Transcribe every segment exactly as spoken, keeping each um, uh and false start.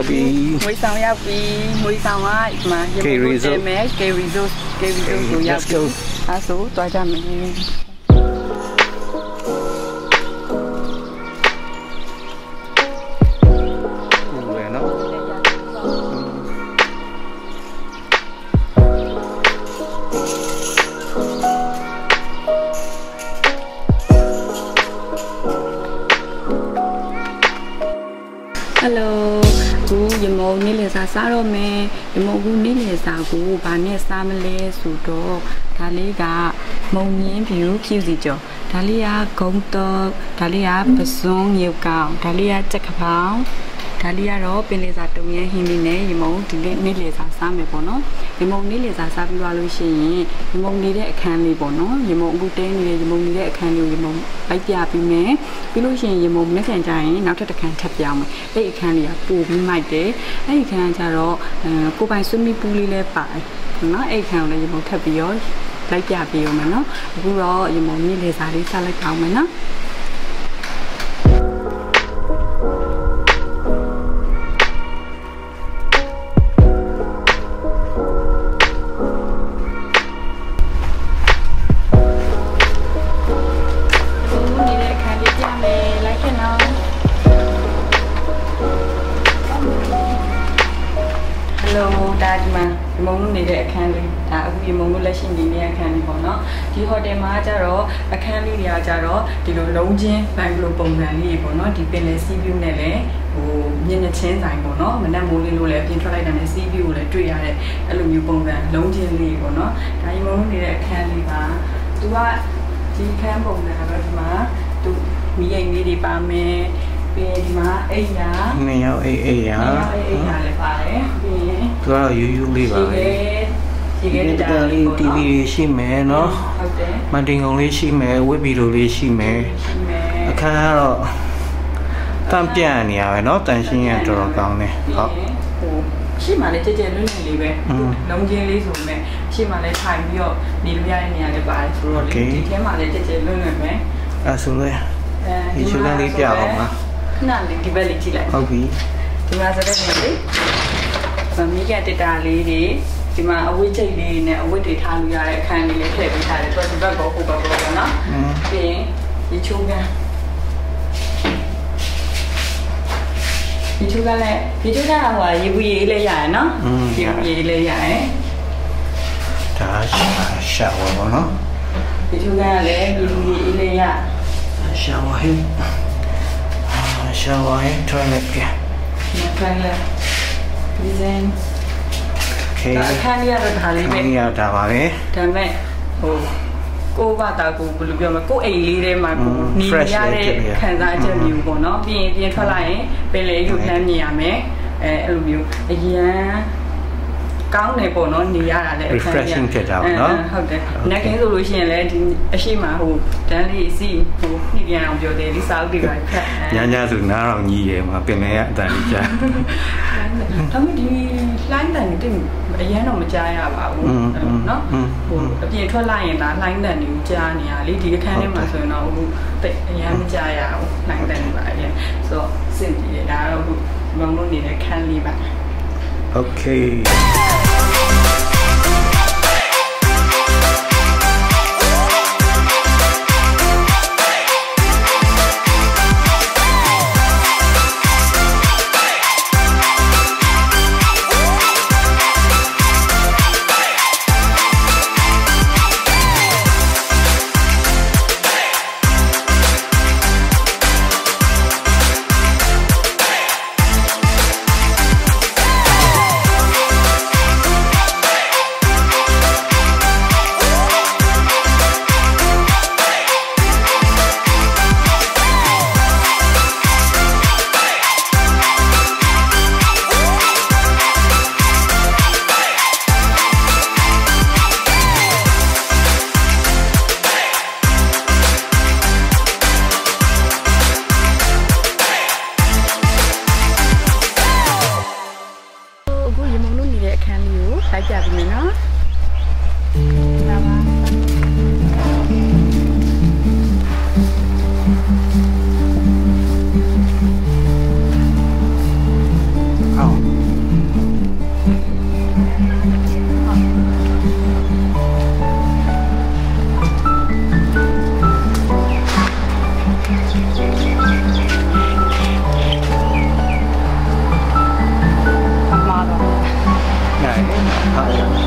ရောက်ပြီငွေဆောင်ရောက်ပြီငွေဆောင်ကဒီမှာရေမိုးတဲမယ် K resort K resort ကိုရောက်ပြီအဲဆိုတွားကြမယ်Hello กูยมองนี่เลยซาซาโรเมยมองกูนี่เลยซากูบาเนี่ยซามะเลสุดอกดาลีกามองยินผิวผิวสิจ่อดาลียากงตอกดาลียาปะซงเยียวกาวดาลียาจักรพาวดาลียาတော့ပင်လေစာတုံရဟင်းနေနဲ့ယမုံဒီနေ့နေ့လေစာစားမယ်ပေါ့နော်ယမုံနေ့လေစာစားပြီးသွားလို့ရှိရင်ယမုံနေတဲ့အခန်းလေးပေါ့နော်ယမုံအခုတဲနေတဲ့ယမုံနေတဲ့အခန်းလေးကိုယမုံလိုက်ပြပြီးမယ်ပြီးလို့ရှိရင်ယမုံလက်ခံကြရင်နောက်ထပ်တစ်ခန်းထပ်ပြောင်းမယ်အဲ့အခန်းလေးကပို့ပြီးမိုက်တယ်အဲ့အခန်းကကြတော့အဲကိုပိုင်ဆွမီပူးလေးလည်းပါတယ်နော်အဲ့အခန်းကိုလည်းယမုံထပ်ပြီးရောလိုက်ပြပြီးရောမယ်နော်အခုတော့ယမုံနေ့လေစာလေးစားလိုက်အောင်မယ်နော်ဒါဒီမှာဒီမုံလို့နေတဲ့အခန်းလေးဒါအခုဒီမုံလို့လက်ရှိနေတဲ့အခန်းလေးပေါ့နော်ဒီဟိုတယ်မှာကျတော့အခန်းလေးတွေကကျတော့ဒီလိုလုံးချင်းဘန်ဂလိုပုံစံလေးပေါ့နော်ဒီပင်လယ်စီးဗျူးနဲ့လည်းဟိုမြင်းနဲ့ချင်းဆိုင်ပေါ့နော်မနက်မိုးလေးလို့လည်းပြင်ထွက်လိုက်တာနဲ့စီးဗျူးကိုလည်းတွေ့ရတဲ့အဲ့လိုမျိုးပုံစံလုံးချင်းလေးပေါ့နော်ဒါဒီမုံလို့နေတဲ့အခန်းလေးပါသူကဒီအခန်းပုံစံကတော့ဒီမှာသူမိအိမ်လေးတွေပါမယ်ပြီးဒီမှာအိမ်ရာနှစ်ယောက်အိမ်အိမ်ရာအိမ်ရာလည်းပါတယ်ပြီးသူကတော့ယူယူလေးပါပဲဒီကလေး တီဗီ ရှိမယ်နော်ဟုတ်တယ်မန်တင်ကုံလေးရှိမယ်ဝက်ဗီလိုလေးရှိမယ်အခန်းကတော့တန့်ပြန့်နေရပဲနော်တန်ရှင်းရတော်တော်ကောင်းတယ်ဟုတ်ဟိုရှိမှလည်းကြဲကြဲလွန်းလွန်းလေးပဲလုံးချင်းလေးဆိုမဲ့ရှိမှလည်းထိုင်ပြီးတော့နေလို့ရတဲ့နေရာလည်းပါတယ်ဆိုတော့လေဒီထဲမှာလည်းကြဲကြဲလွန်းလွန်းပဲအဲဆိုလေအဲဒီชุดလေးပြအောင်ပါခဏလေးဒီဘက်လေးကြည့်လိုက်ဟုတ်ပြီဒီမှာဆိုတဲ့နေရာလေးဗမီကတက်တာလေးတွေဒီမှာအဝတ်ချိတ်လေးနဲ့အဝတ်တွေထားလို့ရတဲ့အခန်းလေးလေးထည့်ပေးထားတယ်သူကဒီဘက်ကောဟိုဘက်ကောပေါ့နော်ပြီးရင်ဒီချိုးကန်ဒီချိုးကန်လည်းဒီချိုးကန်ကဟိုရေဘူးရေးလေးရရနော်ရေဘူးရေးလေးရရဒါရှာဝါပေါ့နော်ဒီချိုးကန်ကလည်းရေဘူးရေးလေးရရှာဝါဟင်းshower and toilet က toilet ဒီဇင်း okay အခန်းလေးရတော့ဒါလေးပဲအခန်းလေးရတာပါပဲဒါမဲ့ဟိုကိုဘာတာကိုဘယ်လိုပြောမလဲကိုအိမ်လေးထဲမှာကိုနေရတဲ့ခံစားချက်မျိုးပေါ့နော်ပြီးရင်ပြင်ထွက်လာရင်ပင်လေရုပ်လှမ်းမြင်ရမယ်အဲအဲ့လိုမျိုးအရန်ကောင်းတယ်ပေါ့နော်နေရတာလည်း refreshing ဖြစ်တာပေါ့နော်ဟုတ်တယ်နက်ကင်းဆိုလို့ရှိရင်လည်းဒီအရှိမဟိုတန်းလေးစီဟိုနှိပြန်အောင်ပြောတယ်ဒီစာအုပ်တွေပါဖတ်ညညဆိုနားတော့ညီးရမှာပင်လေကအတန်ကြီးကြားဒါမှဒီလိုင်းတန်တွေအရန်တော့မကြားရပါဘူးနော်ဟိုအပြင်ထွက်လိုက်ရင်ဒါလိုင်းတန်တွေကိုကြားနေရလေဒီအခန်းထဲမှာဆိုရင်တော့ဟိုတိတ်အရန်မကြားရဘူးလိုင်းတန်တွေပါအရင်ဆိုတော့စင်ကြည့်ဒါတော့ဟိုမုံလို့နေတဲ့ခန်းလေးပါ Okay.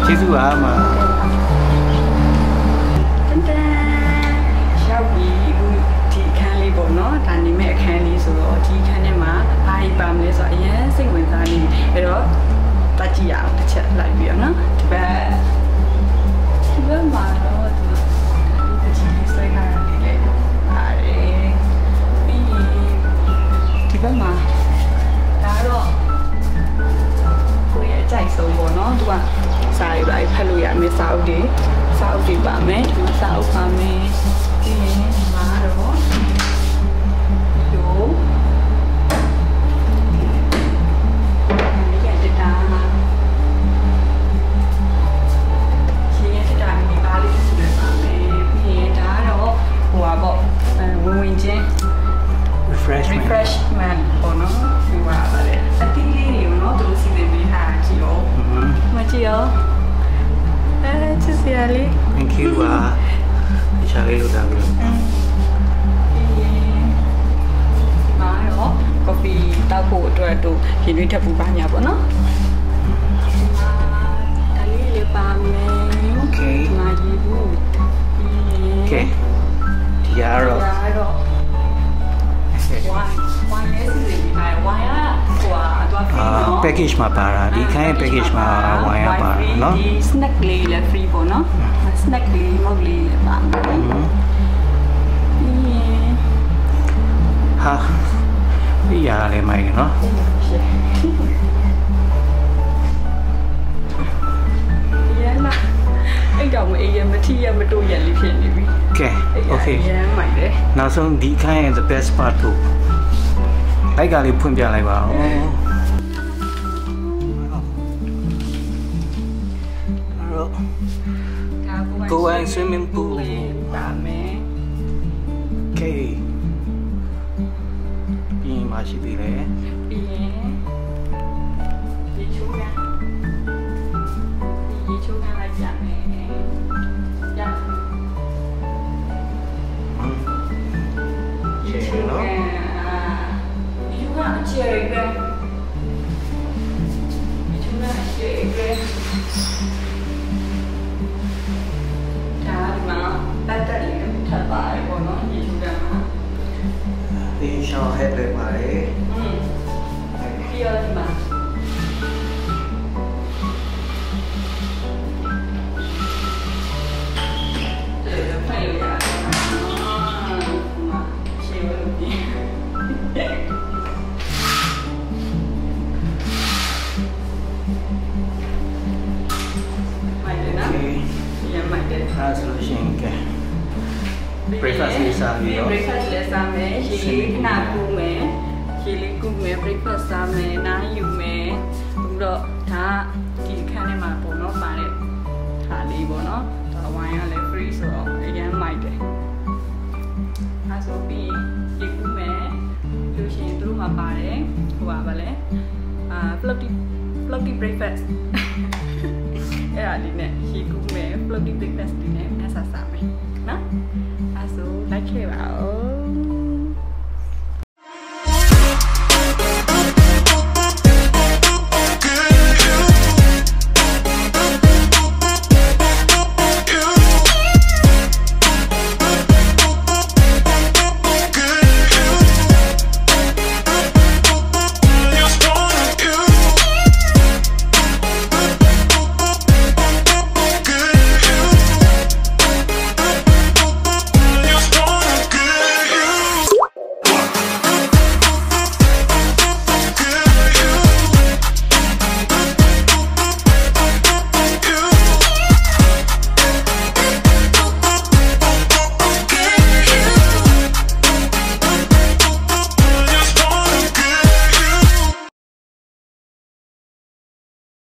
ကျေးဇူးပါအမတန်တန်ရောက်ပြီဒီအခန်းလေးပေါ့နော်ဒါနေမဲ့အခန်းလေးဆိုတော့ဒီအခန်းထဲမှာဘာကြီးပါမလဲဆိုတော့အရင်စိတ်ဝင်စားနေပြီအဲ့တော့တတ်ကြည့်ရအောင်တစ်ချက်လိုက်ပြီးတော့နော်ဒီဘက်ဒီဘက်မှာတော့ဒီတချီလေးဆွဲထားတာလေးလေပါတယ်ပြီးဒီဘက်မှာဒါတော့ကိုယ့်ရဲ့အကြိုက်ဆုံးပေါ့နော်သူကစာရေးပါဖတ်လို့ရမယ်စာအုပ်တွေစာအုပ်တွေပါမယ်ဒီမှာစာအုပ်ပါမယ်ပြီးရင်ဒီမှာတော့ဒီလိုရတဲ့တာရှင်းရတဲ့တာဒီပါလေးစုရပါမယ်ပြီးရင်ဒါတော့ဟိုပါပေါ့ဝင်ဝင်ချင်း refreshment refreshment ပေါ့နော်ဒီပါပါလေအတီးလေးတွေနော်သူတို့စီစဉ်ပေးထားကြည့်ရောမကြည့်ရောအဲချစ်စရာလေး thank you ပါရှာလေးလို့တာပြီမာရော coffee တောက်ဖို့အတွက်တို့ရင်းနှီးထပ်ပူပါညာပေါ့နော်ဒါလေးလေးပါမယ် okay မာရေးဘူး okay ဒီရတော့ဒါတော့ why why လဲစီစဉ်ပြီးထား why อ่ะဟိုอ่ะတော့ free เนาะ package မှာပါတာဒီခိုင်း package မှာ wine ရပါเนาะ snack လေးလည်း free ပေါ့เนาะ snack လေးမဟုတ်လေးလည်းပါမယ်ဟာဒီရလည်းမိုက်เนาะရလာအဲ့တော့မအေးရမထီရမတို့ရလေးဖြစ်နေပြီ okay okay ရမ်းမိုက်တယ်နောက်ဆုံးဒီခိုင်းရဲ့ the best part ကိုလိုက်ကလေးဖွင့်ပြလိုက်ပါဦးGo and swimming pool ပါမယ် okay ပြီးမှရှိသေးတယ်ပြီးရင်ရေချိုးကန်ရေချိုးကန်လိုက်ကြမယ်ရရေချိုးကန်ရေချိုးကန်အခြေရပဲရေချိုးကန်အခြေရပဲဒါမှပတ်တက်လေးထပ်ပါတယ်ပေါ့နော်ရေချိုးကန်မှာဒီရှောင်းဟက်လေးပါတယ်อืมပြီးတော့ဒီမှာအားဆိုလို့ရှိရင်ကဲ breakfast လေးစားပြီးတော့ breakfast လေးစားမယ်ရေလေးခဏကူးမယ်ရေလေးကူးမယ် breakfast စားမယ်နားယူမယ်အခုတော့ဒါဒီအခန်းထဲမှာပေါ့နော်ပါတဲ့ဟာလေးပေါ့နော်ဒါဝိုင်းကလည်း free ဆိုတော့အရင်မိုက်တယ်အဲဆိုပြီးရေကူးမယ်လို့ရှိရင်သူတို့မှာပါတယ်ဟိုပါဗလဲအာ floaty floaty breakfast အဲ့ဒါလေးနဲ့ရေကူးမယ် floaty breakfast လေးနဲ့နှက်ဆာစားမယ်နော်အဲဆိုလိုက်ခဲ့ပါဦး